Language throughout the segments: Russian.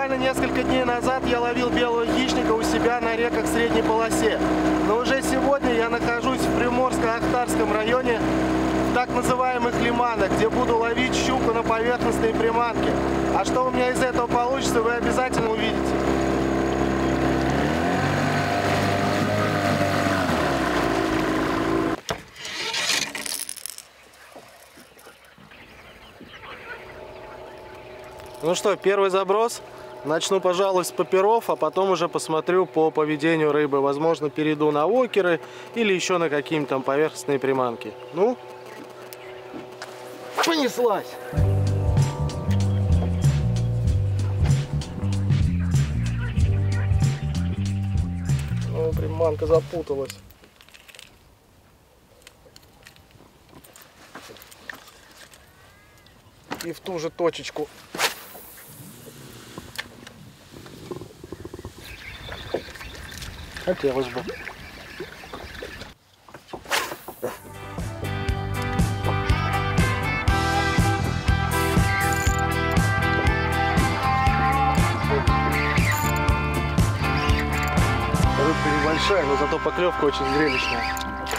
буквально несколько дней назад я ловил белого хищника у себя на реках в средней полосе. Но уже сегодня я нахожусь в Приморско-Ахтарском районе, в так называемых лиманах, где буду ловить щуку на поверхностные приманки. А что у меня из этого получится, вы обязательно увидите. Ну что, первый заброс. Начну, пожалуй, с попперов, а потом уже посмотрю по поведению рыбы. Возможно, перейду на вокеры или еще на какие-нибудь там поверхностные приманки. Ну, понеслась! Ну, приманка запуталась. И в ту же точечку. Хотелось бы. Рыбка небольшая, но зато поклевка очень зрелищная.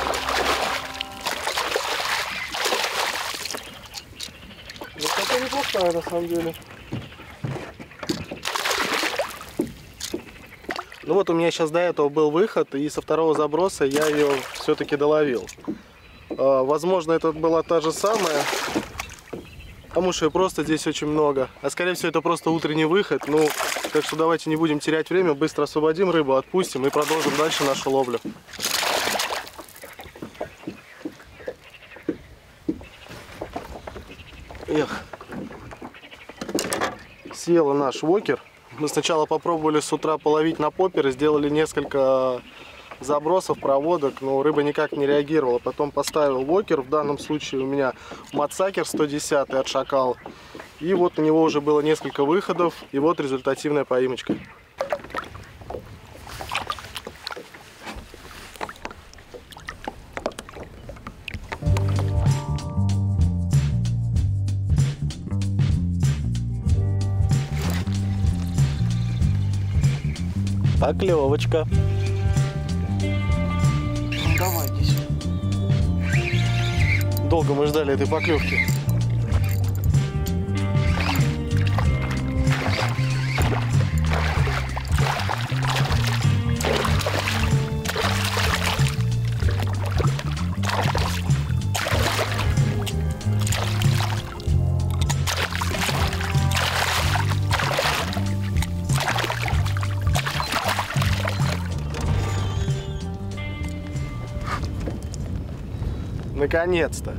Вот это неплохая на самом деле. Ну вот у меня сейчас до этого был выход, и со второго заброса я ее все-таки доловил. Возможно, это была та же самая, потому что просто здесь очень много. А скорее всего, это просто утренний выход. Ну, так что давайте не будем терять время, быстро освободим рыбу, отпустим и продолжим дальше нашу ловлю. Эх, съела наш вокер. Мы сначала попробовали с утра половить на попперы, сделали несколько забросов, проводок, но рыба никак не реагировала. Потом поставил вокер, в данном случае у меня Мацакер 110 от Шакал. И вот у него уже было несколько выходов, и вот результативная поимочка. Поклевочка. Давай, иди сюда. Долго мы ждали этой поклевки. Наконец-то.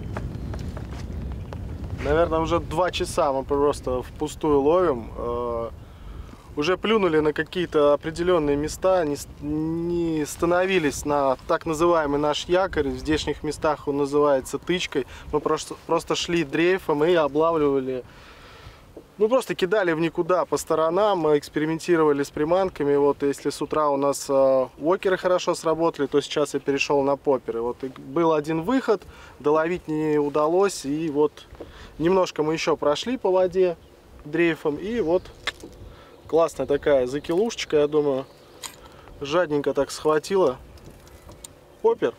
Наверное, уже 2 часа мы просто впустую ловим. Уже плюнули на какие-то определенные места, не становились на так называемый наш якорь. В здешних местах он называется тычкой. Мы просто шли дрейфом и облавливали. Ну, просто кидали в никуда по сторонам, экспериментировали с приманками. Вот если с утра у нас вокеры хорошо сработали, то сейчас я перешел на попперы. Вот был один выход, доловить не удалось. И вот немножко мы еще прошли по воде дрейфом. И вот классная такая закилушечка, я думаю. Жадненько так схватила поппер.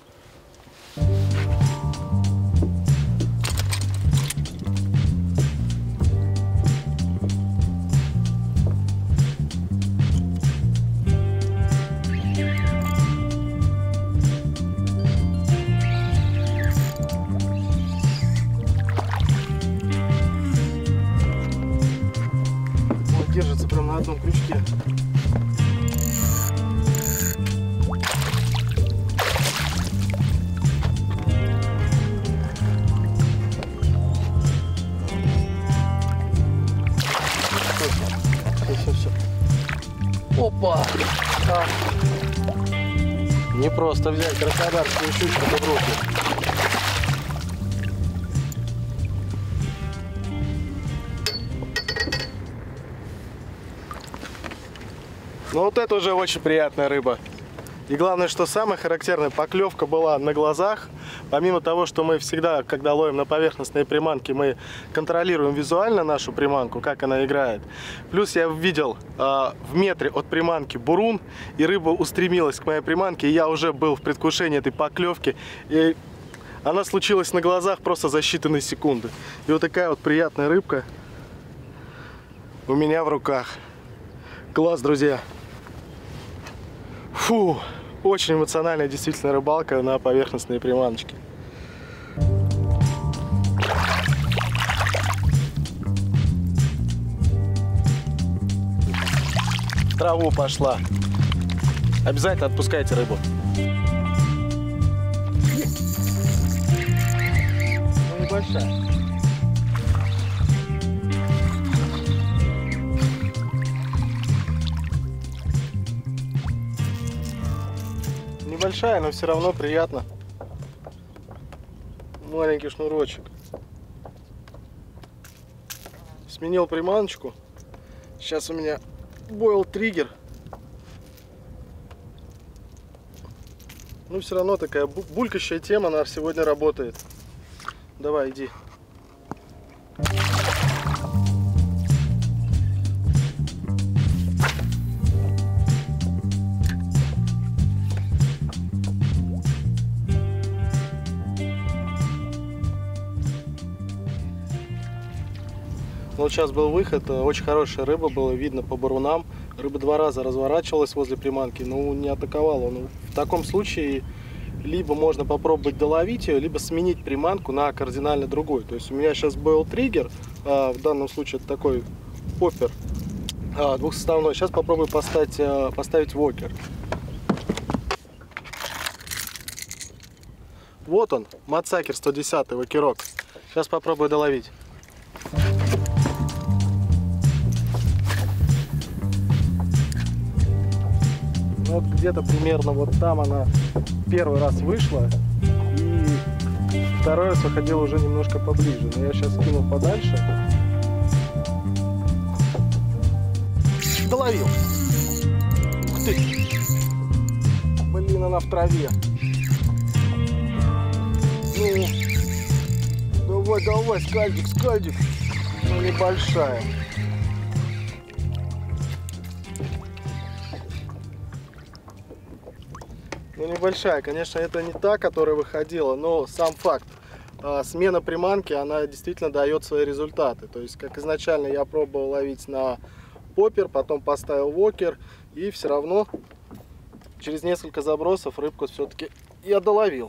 Держится прям на одном крючке. Все. Опа! А. Не просто взять краснодарскую щучку в руки. Ну вот это уже очень приятная рыба. И главное, что самое характерное, поклевка была на глазах. Помимо того, что мы всегда, когда ловим на поверхностные приманки, мы контролируем визуально нашу приманку, как она играет. Плюс я видел в метре от приманки бурун, и рыба устремилась к моей приманке, и я уже был в предвкушении этой поклевки. И она случилась на глазах просто за считанные секунды. И вот такая вот приятная рыбка у меня в руках. Класс, друзья. Фу, очень эмоциональная действительно рыбалка на поверхностные приманочки. В траву пошла. Обязательно отпускайте рыбу. Ну, небольшая. Небольшая, но все равно приятно. Маленький шнурочек. Сменил приманочку. Сейчас у меня бойл триггер. Ну, все равно такая булькающая тема, она сегодня работает. Давай, иди. Вот сейчас был выход, очень хорошая рыба, было видно по бурунам. Рыба 2 раза разворачивалась возле приманки, но не атаковала. Ну, в таком случае либо можно попробовать доловить ее, либо сменить приманку на кардинально другой. То есть у меня сейчас был триггер, в данном случае это такой поппер двухсоставной. Сейчас попробую поставить вокер. Вот он, Мацакер 110 вокерок. Сейчас попробую доловить. Вот где-то примерно вот там она первый раз вышла, и второй раз выходила уже немножко поближе. Но я сейчас кинул подальше. Доловил. Ух ты! Блин, она в траве. Ну, давай, скальдик. Ну, небольшая. Ну, небольшая, конечно, это не та, которая выходила, но сам факт. Смена приманки, она действительно дает свои результаты. То есть, как изначально я пробовал ловить на поппер, потом поставил вокер, и все равно через несколько забросов рыбку все-таки я доловил.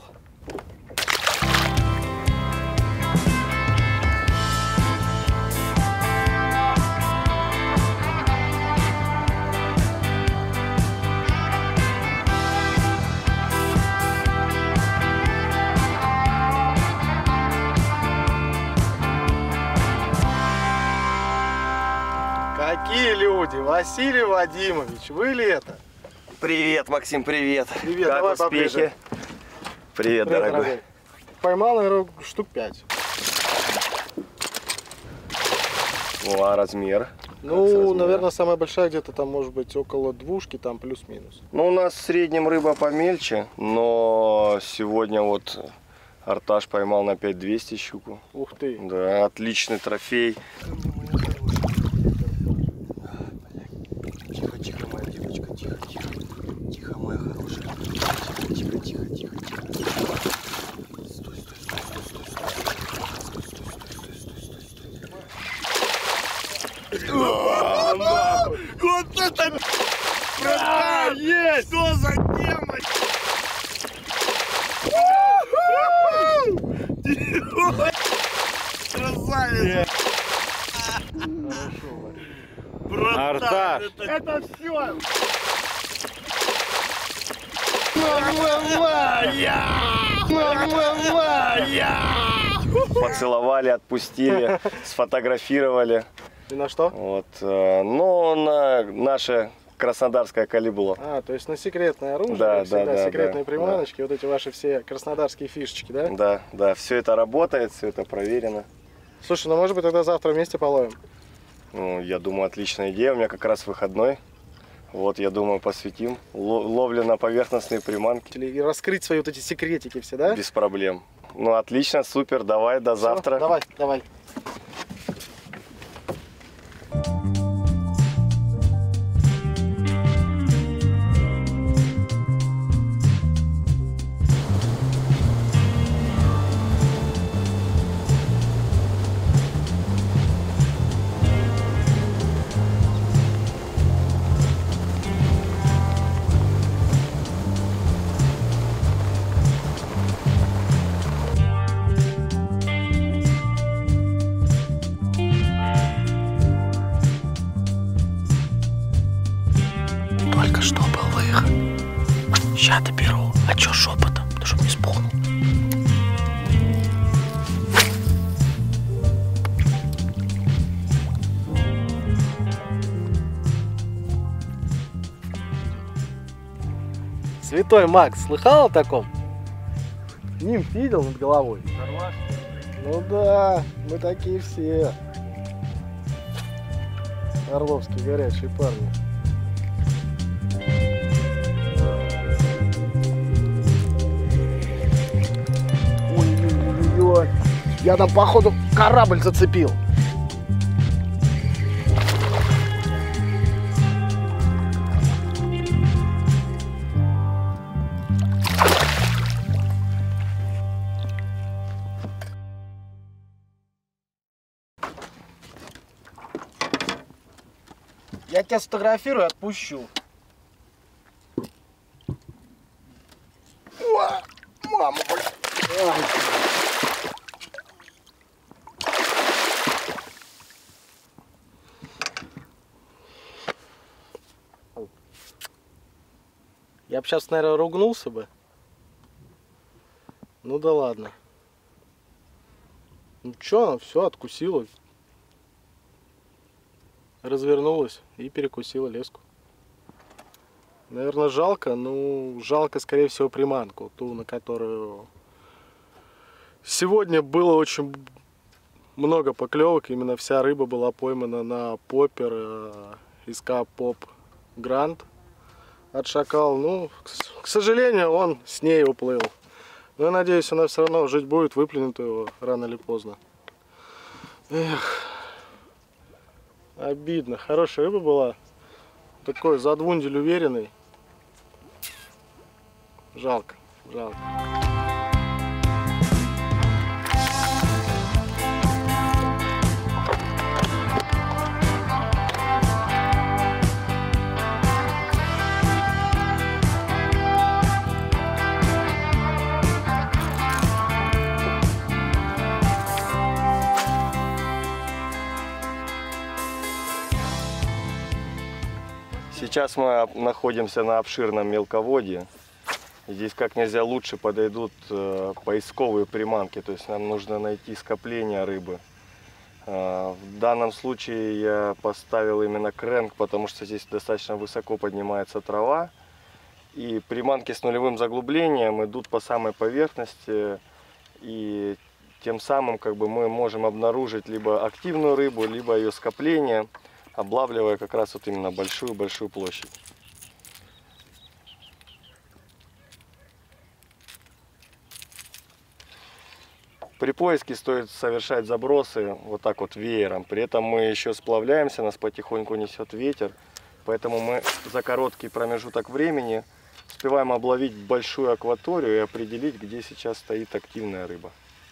Какие люди! Василий Вадимович, вы ли это? Привет, Максим, привет. Привет, как давай успехи? Поближе. Привет, дорогой. Поймал, наверное, штук 5. Ну, а размер? Ну, наверное, самая большая где-то там может быть около 2, там плюс-минус. Ну, у нас в среднем рыба помельче, но сегодня вот Арташ поймал на 5200 щуку. Ух ты. Да, отличный трофей. Тихо, моя девочка, тихо. Тихо, моя хорошая. Тихо. Стой. Вот это! Есть! Что за тема? Красавец! Арташ! Это все! Поцеловали, отпустили, сфотографировали. И на что? Вот, но на наше краснодарское калибуло. То есть на секретное оружие, да, всегда секретные да, приманочки, вот эти ваши все краснодарские фишечки, да? Да, все это работает, все это проверено. Слушай, ну может быть тогда завтра вместе половим? Ну, я думаю, отличная идея, у меня как раз выходной. Вот, я думаю, посвятим ловле на поверхностные приманки. Или раскрыть свои вот эти секретики все, да? Без проблем. Ну, отлично, супер, давай, до завтра. Давай, давай. Только что был выход. Сейчас доберу. А чё шепотом? Ну, чтоб не спугнул. Святой Макс, слыхал о таком? Нимф видел над головой? Ну да, мы такие все. Орловские горячие парни. Ой-ой-ой, я там походу корабль зацепил. Я тебя сфотографирую и отпущу. О, мама, блядь. Ай. Я бы сейчас, наверное, ругнулся бы. Ну да ладно. Ну чё, она все откусила. Развернулась и перекусила леску. Наверное, жалко, ну, жалко, скорее всего, приманку, ту, на которую сегодня было очень много поклевок. Именно вся рыба была поймана на поппер СК Поп Грант от Шакал. Ну, к сожалению, он с ней уплыл. Но я надеюсь, она все равно жить будет, выплюнет его рано или поздно. Эх. Обидно. Хорошая рыба была. Такой задвундель уверенный. Жалко, жалко. Сейчас мы находимся на обширном мелководье. Здесь как нельзя лучше подойдут поисковые приманки, то есть нам нужно найти скопление рыбы. В данном случае я поставил именно крэнк, потому что здесь достаточно высоко поднимается трава. И приманки с нулевым заглублением идут по самой поверхности. И тем самым как бы мы можем обнаружить либо активную рыбу, либо ее скопление, облавливая как раз вот именно большую-большую площадь. При поиске стоит совершать забросы вот так вот веером. При этом мы еще сплавляемся, нас потихоньку несет ветер. Поэтому мы за короткий промежуток времени успеваем обловить большую акваторию и определить, где сейчас стоит активная рыба.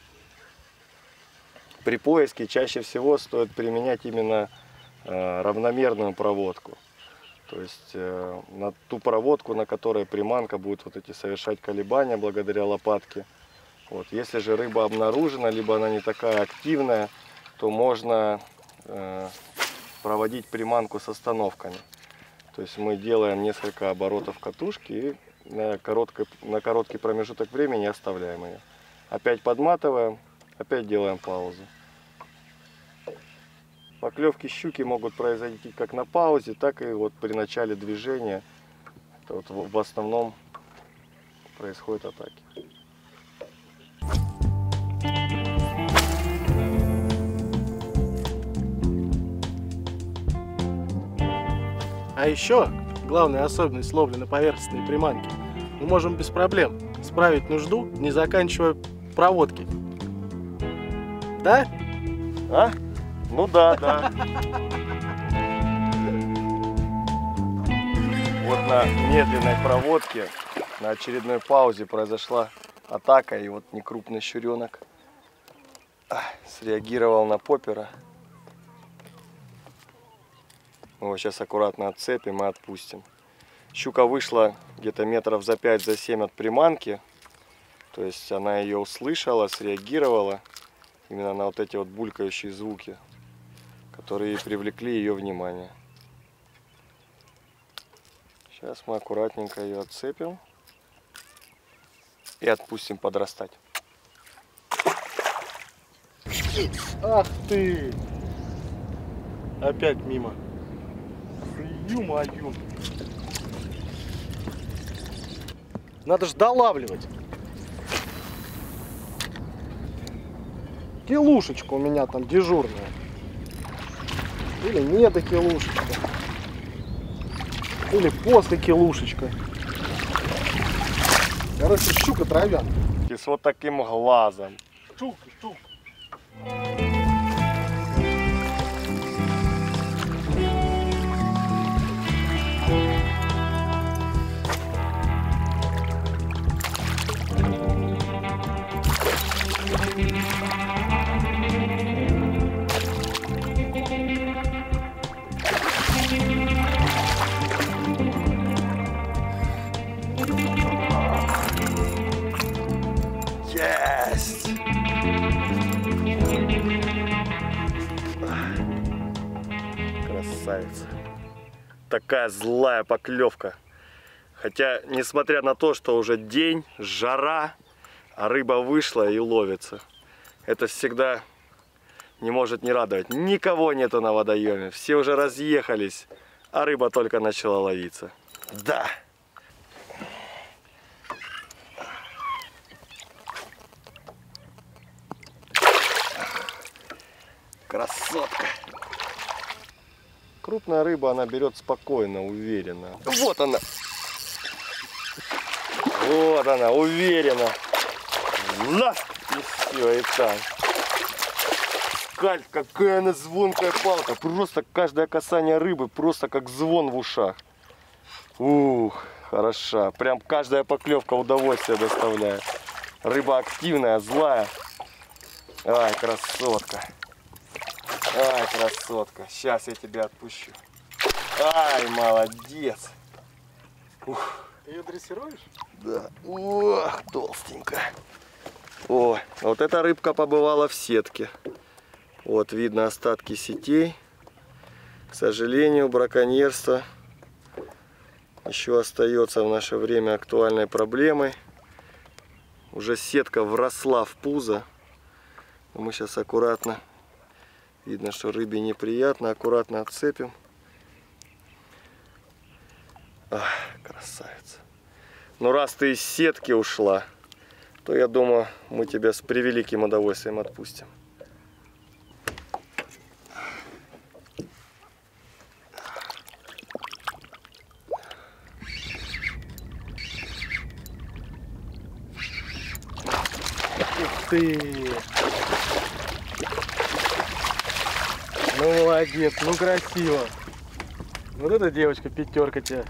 При поиске чаще всего стоит применять именно равномерную проводку. То есть на ту проводку, на которой приманка будет вот эти совершать колебания благодаря лопатке. Вот. Если же рыба обнаружена, либо она не такая активная, то можно проводить приманку с остановками. То есть мы делаем несколько оборотов катушки и на короткий промежуток времени оставляем ее. Опять подматываем, опять делаем паузу. Поклевки щуки могут произойти как на паузе, так и вот при начале движения. Это вот в основном происходят атаки. А еще главная особенность ловли на поверхностной приманке. Мы можем без проблем справить нужду, не заканчивая проводки. Да? А? Ну да, да. Вот на медленной проводке, на очередной паузе произошла атака, и вот некрупный щуренок среагировал на поппера. Мы его сейчас аккуратно отцепим и отпустим. Щука вышла где-то метров за 5-7 от приманки. То есть она ее услышала, среагировала именно на вот эти вот булькающие звуки, которые привлекли ее внимание. Сейчас мы аккуратненько ее отцепим и отпустим подрастать. Ах ты! Опять мимо. Ю-мою. Надо же долавливать. Килушечка у меня там дежурная. Или не до килушечка. Или после килушечка. Короче, щука травянка. И с вот таким глазом. Щука, щука. Есть! Красавица. Такая злая поклевка. Хотя, несмотря на то, что уже день, жара, а рыба вышла и ловится, это всегда не может не радовать. Никого нету на водоеме, все уже разъехались, а рыба только начала ловиться. Да! Красотка! Крупная рыба, она берет спокойно, уверенно. Вот она! Вот она, уверенно! На! И все, и там. Каль, какая она звонкая палка! Просто каждое касание рыбы, просто как звон в ушах. Ух, хороша. Прям каждая поклевка удовольствие доставляет. Рыба активная, злая. Ай, красотка! Ай, красотка, сейчас я тебя отпущу. Ай, молодец. Ух. Ты ее дрессируешь? Да. Ох, толстенькая. О, вот эта рыбка побывала в сетке. Вот видно остатки сетей. К сожалению, браконьерство еще остается в наше время актуальной проблемой. Уже сетка вросла в пузо. Мы сейчас аккуратно, видно, что рыбе неприятно, аккуратно отцепим. Ах, красавица. Ну раз ты из сетки ушла, то я думаю, мы тебя с превеликим удовольствием отпустим. Ух ты! Ну молодец, ну красиво. Вот эта девочка, пятерка тебя.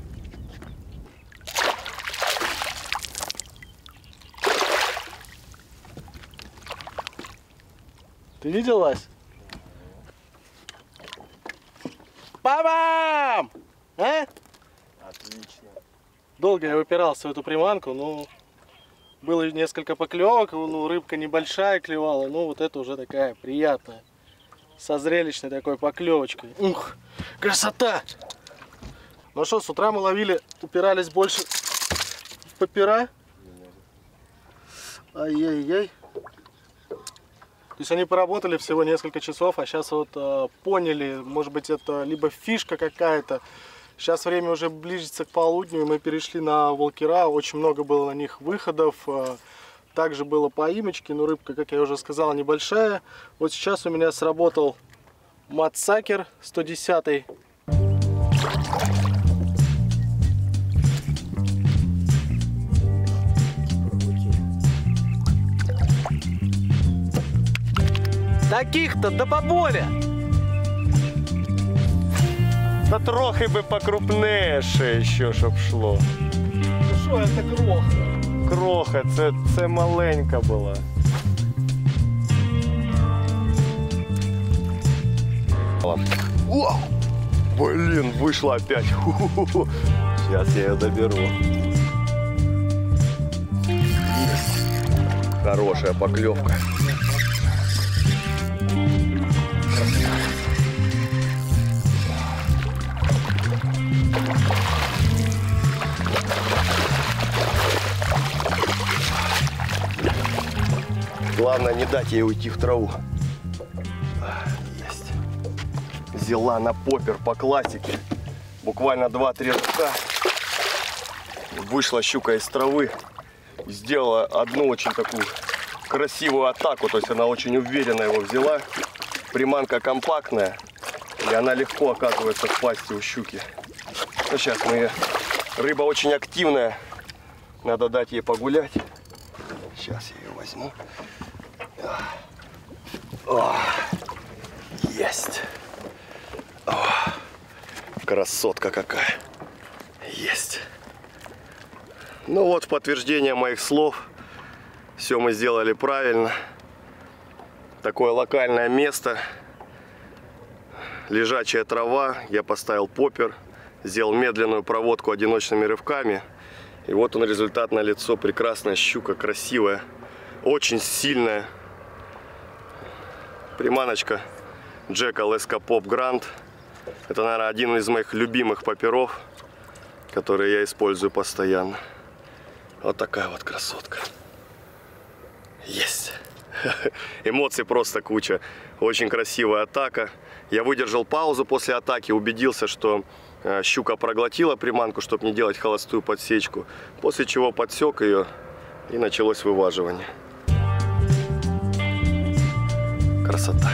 Ты виделась? Бам-бам! А? Отлично. Долго я выпирался в эту приманку, ну, было несколько поклевок, ну, рыбка небольшая клевала, ну, вот это уже такая приятная, со зрелищной такой поклевочкой. Ух, красота! Ну что, с утра мы ловили, упирались больше в попера. Ай-яй-яй. То есть они поработали всего несколько часов, а сейчас вот поняли, может быть, это либо фишка какая-то. Сейчас время уже ближется к полудню, и мы перешли на волкера. Очень много было на них выходов. Также было поимочки, но рыбка, как я уже сказал, небольшая. Вот сейчас у меня сработал Мадсакер 110. Таких-то да поболее. Та трохи би покрупніше ще, щоб шло. Ну що, це кроха? Кроха, це маленька була. О, блин, вышла опять. Сейчас я ее доберу. Есть. Хорошая поклевка. Главное не дать ей уйти в траву. Есть. Взяла на поппер по классике. Буквально 2-3 рывка. Вышла щука из травы. Сделала одну очень такую красивую атаку. То есть она очень уверенно его взяла. Приманка компактная. И она легко оказывается в пасти у щуки. Ну, сейчас мы ее... Рыба очень активная. Надо дать ей погулять. Сейчас я ее возьму. О, есть. О, красотка какая. Есть. Ну вот, в подтверждение моих слов. Все мы сделали правильно. Такое локальное место. Лежачая трава. Я поставил поппер. Сделал медленную проводку одиночными рывками. И вот он, результат налицо. Прекрасная щука, красивая. Очень сильная. Приманочка Jackall SK Pop Grand. Это, наверное, один из моих любимых попперов, которые я использую постоянно. Вот такая вот красотка. Есть. Эмоций просто куча. Очень красивая атака. Я выдержал паузу после атаки, убедился, что щука проглотила приманку, чтобы не делать холостую подсечку. После чего подсек ее и началось вываживание. Красота.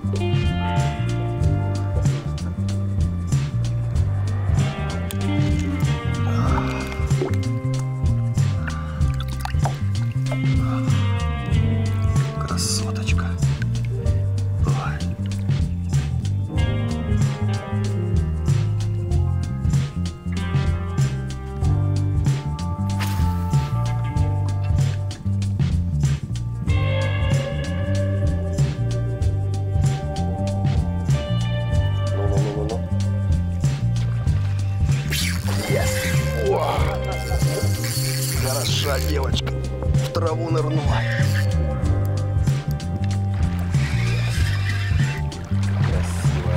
Красоточка. Хороша девочка. В траву нырнула. Красивая.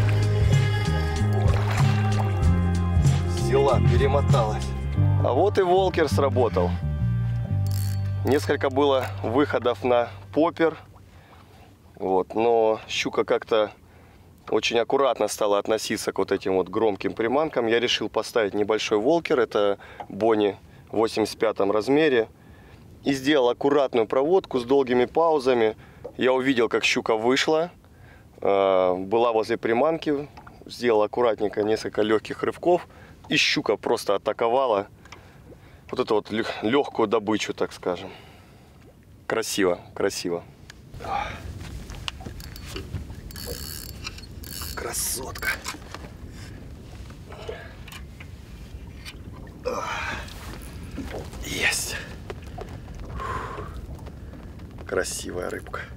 Взяла, перемоталась. А вот и волкер сработал. Несколько было выходов на поппер. Вот, но щука как-то очень аккуратно стала относиться к вот этим вот громким приманкам. Я решил поставить небольшой волкер. Это Бони в 85 размере. И сделал аккуратную проводку с долгими паузами. Я увидел, как щука вышла. Была возле приманки. Сделал аккуратненько несколько легких рывков. И щука просто атаковала вот эту вот легкую добычу, так скажем. Красиво, красиво. Красотка. Есть. Красивая рыбка.